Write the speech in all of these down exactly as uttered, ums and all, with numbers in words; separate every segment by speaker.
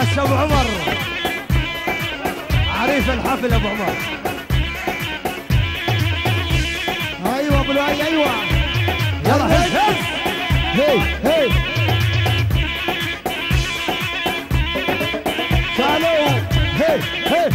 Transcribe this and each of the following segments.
Speaker 1: عاش ابو عمر عريف الحفل ابو عمر.
Speaker 2: ايوه ابو لؤي ايوه
Speaker 1: يلا هز هز
Speaker 2: هي هي شالوا هي هي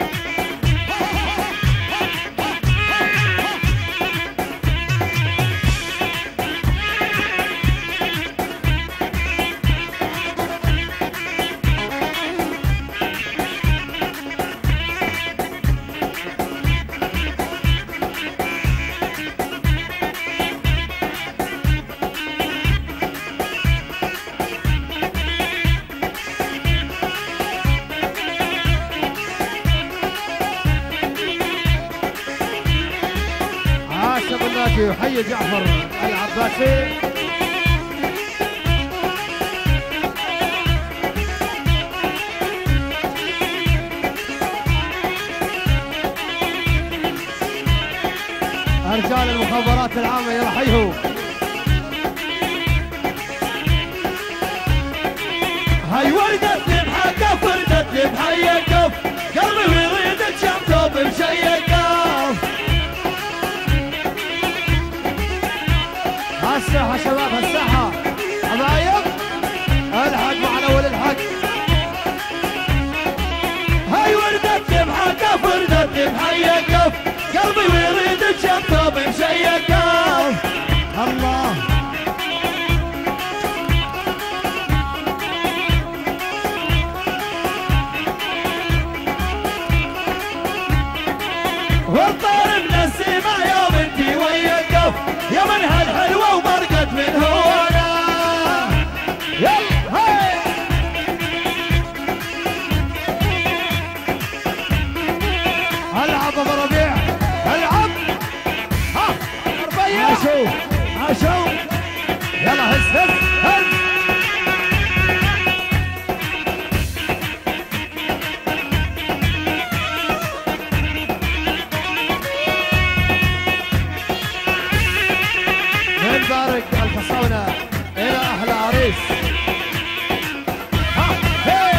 Speaker 1: يحيي جعفر العباسي. رجال المخابرات العامة يرحيوا.
Speaker 3: هاي وردة بحق وردة بحيكف قلبي ويريد الشمس بمشيكف.
Speaker 1: هالساحة شباب هالساحة حبايب الحق معنا اول الحق.
Speaker 3: هاي وردة بحق وردة بحيكف قلبي ويريد الشمس بمشيكف.
Speaker 1: الله
Speaker 3: والطير من السما يا بنتي ويقف يا من هالحلوة وبرقت من هوانا.
Speaker 1: يلا هاي العب ابو ربيع العب. ها ربيع
Speaker 2: عاشوا عاشوا
Speaker 1: يلا هز هز هز. نبارك الخصاونة إلى أحلى عريس. ها هي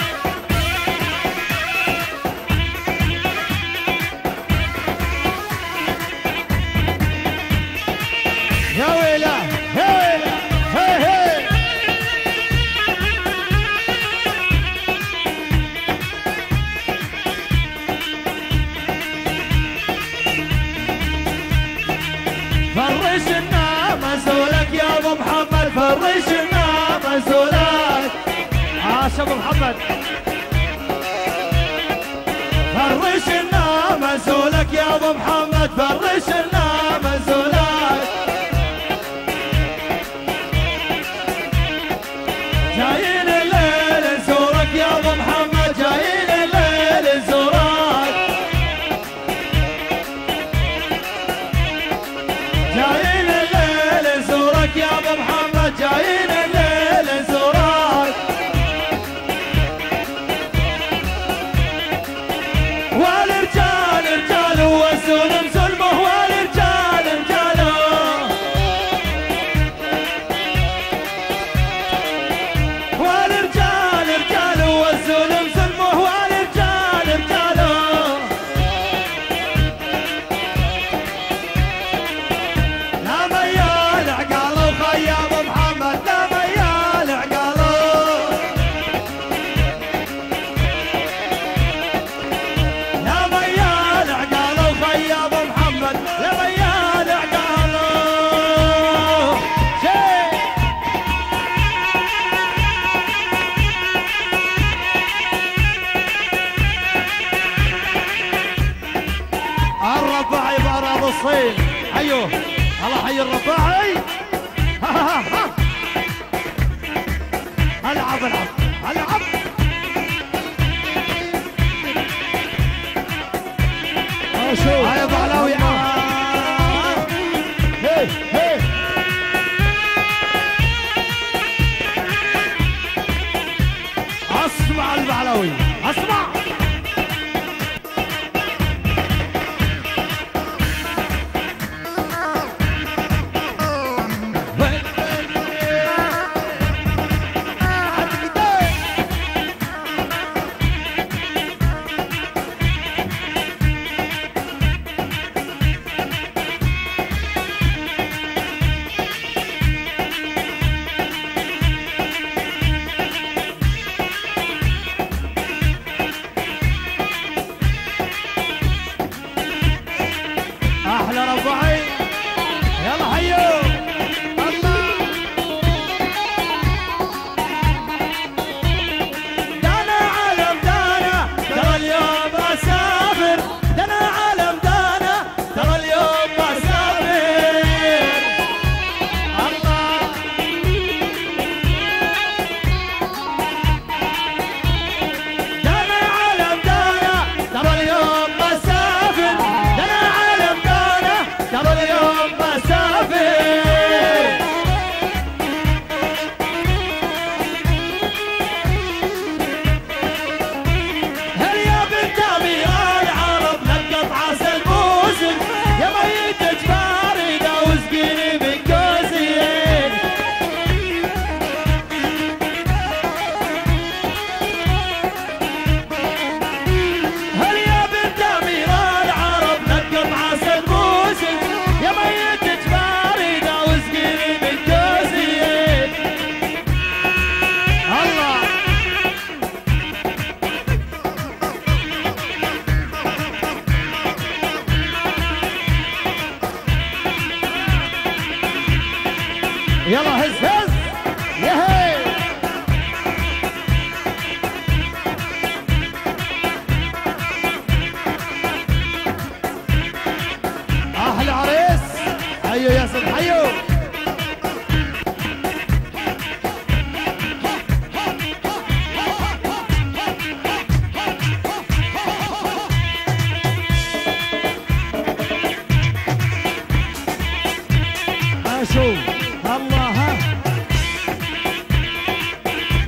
Speaker 1: يا ويلا يا ويلا هي هي.
Speaker 3: فرشنا منزولك يا ابو محمد فرشنا منزولك.
Speaker 1: عاش ابو محمد.
Speaker 3: فرشنا منزولك يا ابو محمد فرشنا منزولك. جايين الليل نزورك يا ابو محمد جايين الليل نزورك. جايين الليل نزورك يا ابو محمد جايين الليل نزورك. والرجال رجال والسلم سلمه والرجال رجاله. والرجال رجال والسلم سلمه والرجال رجاله. لا ميال عقاله وخيا ابو محمد لا ميال عقاله. لا ميال عقاله وخيا ابو محمد لا ميال عقاله. شي
Speaker 1: الرباعي بأراضي الصين حيوه الله حي الرباعي. ها ها ها العب العب العب.
Speaker 2: عاشوا
Speaker 1: هاي ابو علاوي
Speaker 2: هي هي
Speaker 1: اسمع البعلاوي اسمع.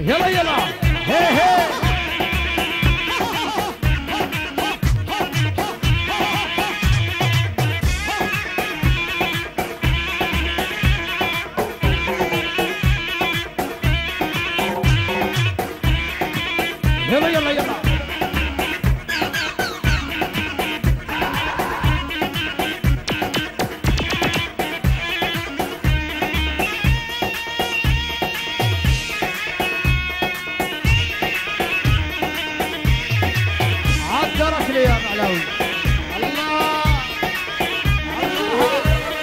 Speaker 1: يلا يلا
Speaker 2: هي هي
Speaker 1: يلا يلا يلا عطرك لي يا معلوي الله الله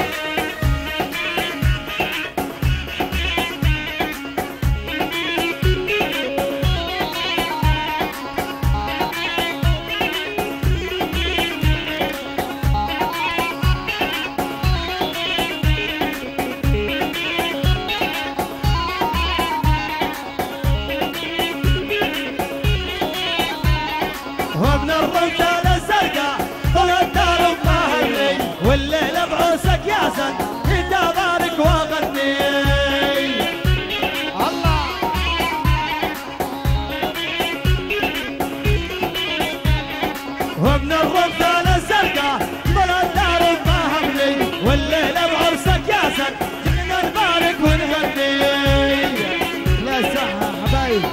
Speaker 3: وابن الرجال الزرقاء طلع الدار بمهلي والليل بعوسك يا زن انت بارك واغني
Speaker 1: الله
Speaker 3: وابن الرجال الزرقاء طلع الدار بمهلي والليل بعوسك يا زن جينا نبارك ونغني
Speaker 2: لا صحة حبايب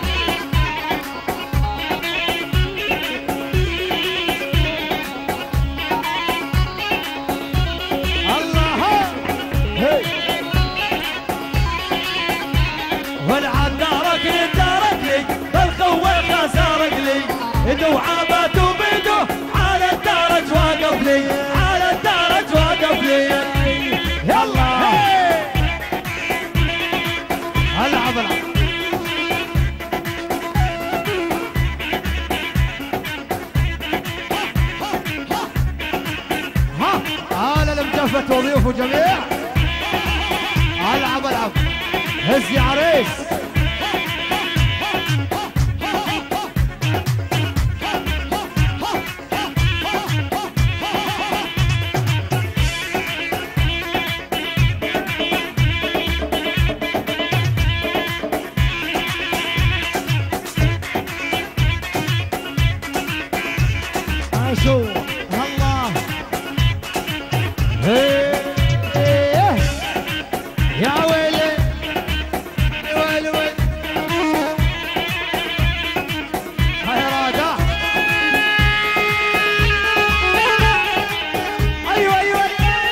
Speaker 2: هي
Speaker 3: والعاد دارك لي دارك لي بالخوة خسارك لي دوعابات وبيده على الدرج واقف لي على الدرج واقف لي
Speaker 1: يلا العب العب ها هلا المجفت وضيوفه جميع العب العب هز يا عريس
Speaker 2: عاشوا
Speaker 1: الله هي هي. يا ويلي ويلي ويلي هاي راجع ايوه ايوه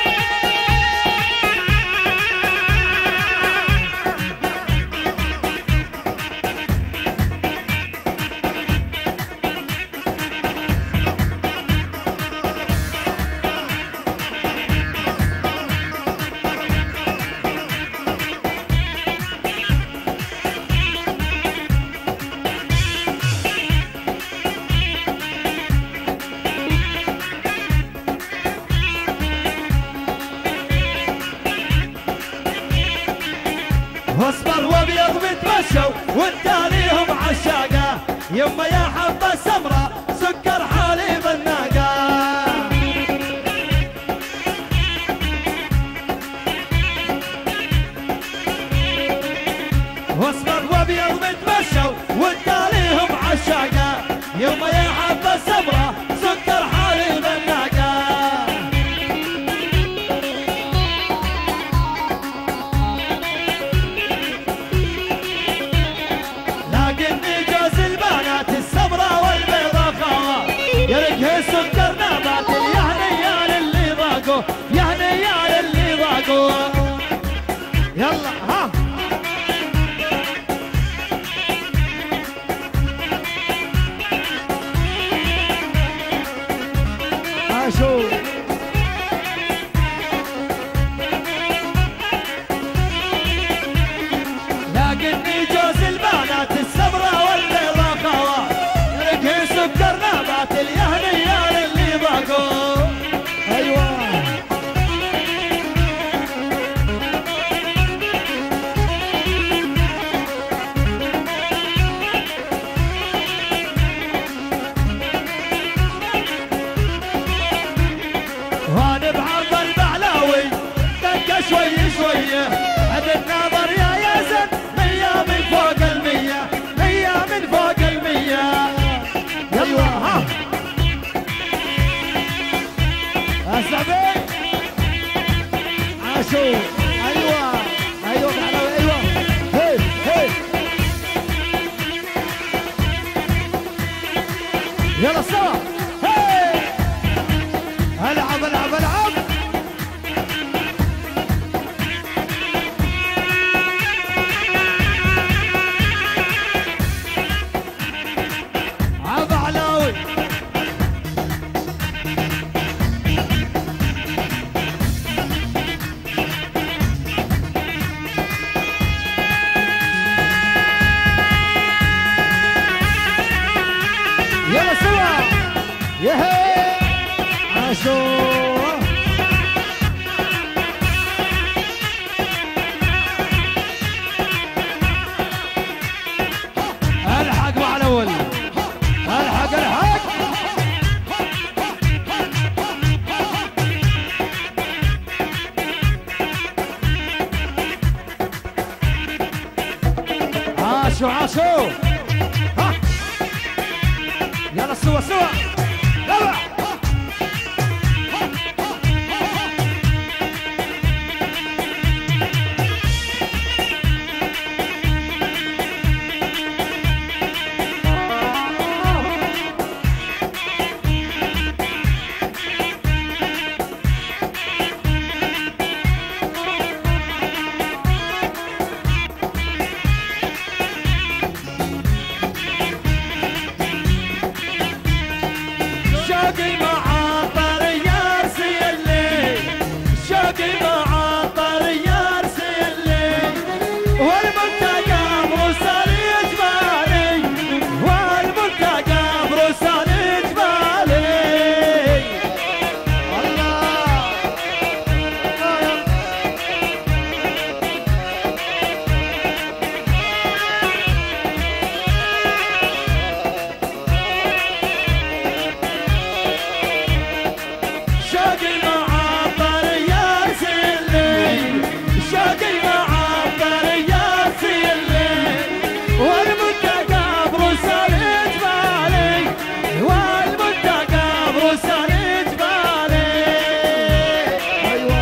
Speaker 3: واصفر وابيض متمشوا والتاليهم عشاقه يما يا حبه سمراء سكر حليب الناقه واصفر وابيض متمشوا والتاليهم عشاقه يما يا حبه سمراء سكر حليب الناقه لكني جوز البنات السمراء والبيضاء خوات يرقه سكر نبات يا هنيال اللي ضاقوا يا هنيال اللي ضاقوا
Speaker 1: يلا ها
Speaker 2: عاشو ايوه ايوه معنوي ايوه هي هي
Speaker 3: يلا سوا هي
Speaker 1: العب العب العب
Speaker 3: عب علاوي
Speaker 1: يلا سوا يهي
Speaker 2: عاشو
Speaker 3: الحق مع الاول
Speaker 1: الحق الحق
Speaker 3: عاشو عاشو ها يلا سوا سوا يلا شوقي معطر يرسي الليل شوقي معطر يرسي الليل والمنتقى مرسل يجبالي والمنتقى مرسل يجبالي شوقي معطر يرسي الليل شوقي معطر يرسي الليل والمنتقى مرسل يجبالي والمنتقى مرسل يجبالي
Speaker 2: ايوه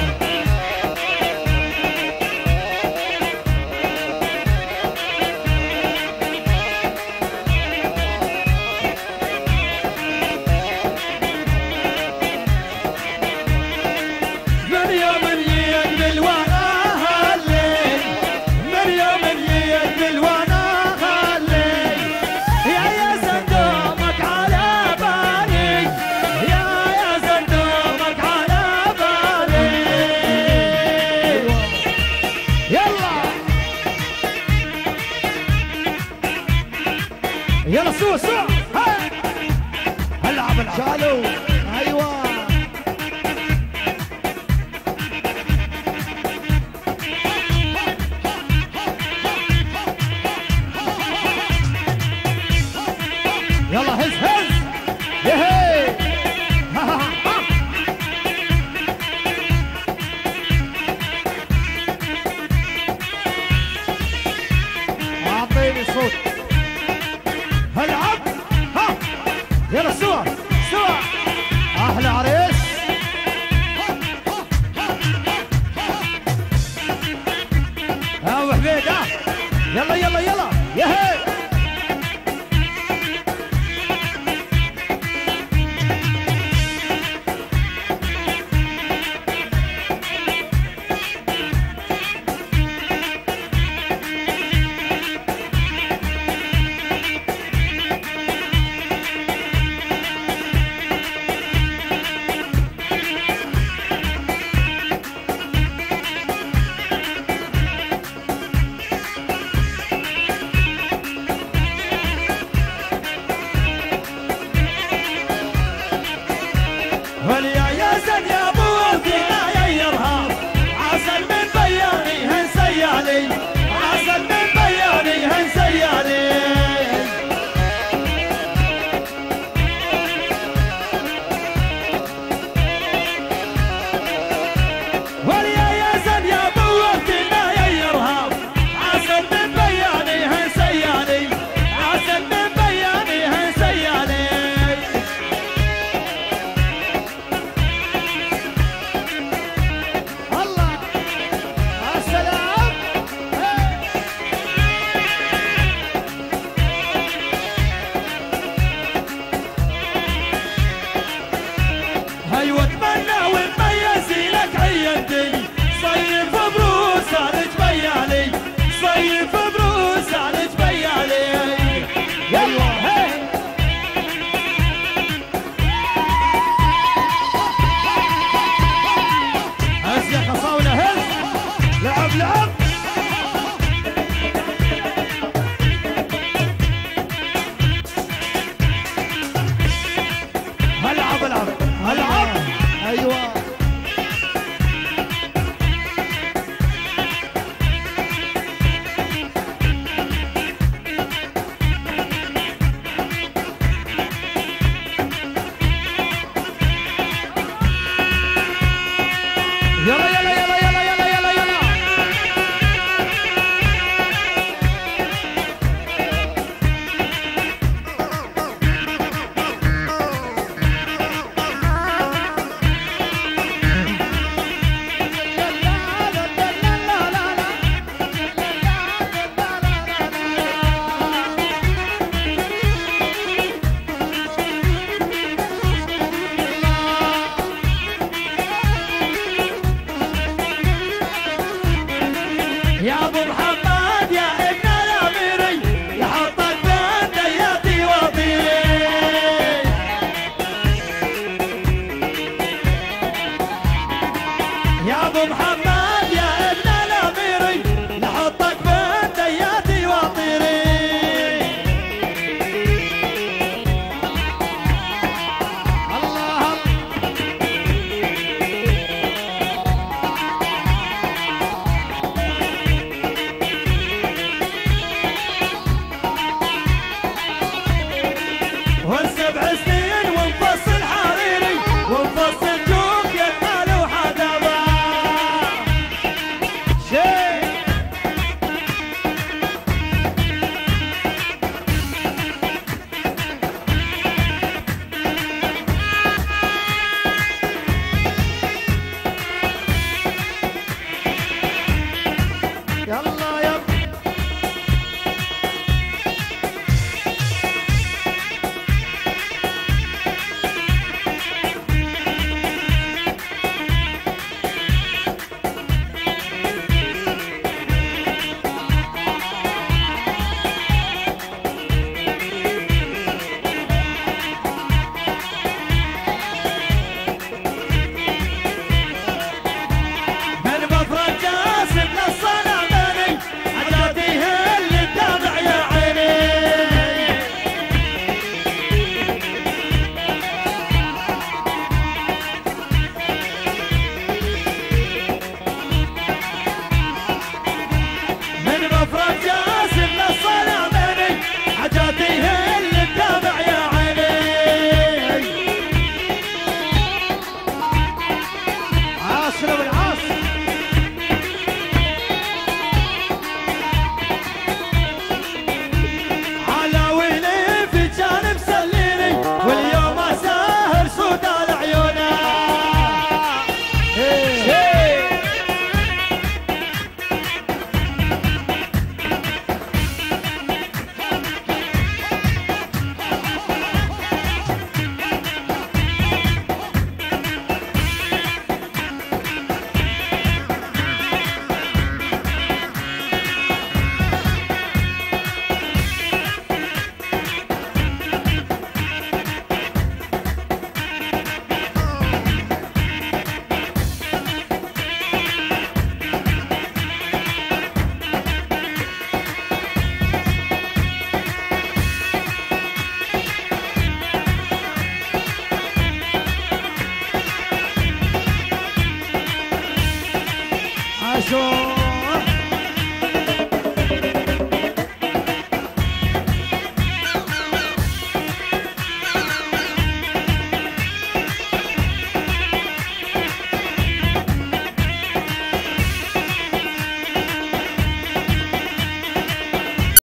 Speaker 3: من يوم يقبل وانا الليل من يوم يقبل وانا الليل يا يا صندوقك على بالي يا يا صندوقك على بالي يلا يلا سوا سوا هاي
Speaker 1: العب العب
Speaker 2: شالو ايوه
Speaker 1: يلا هز هز يهي ها ها ها اعطيني صوت العب ها
Speaker 3: يلا سوا سوا
Speaker 1: احلى عريس
Speaker 3: ها ابو حميد ها يلا يلا يلا
Speaker 1: يهي شو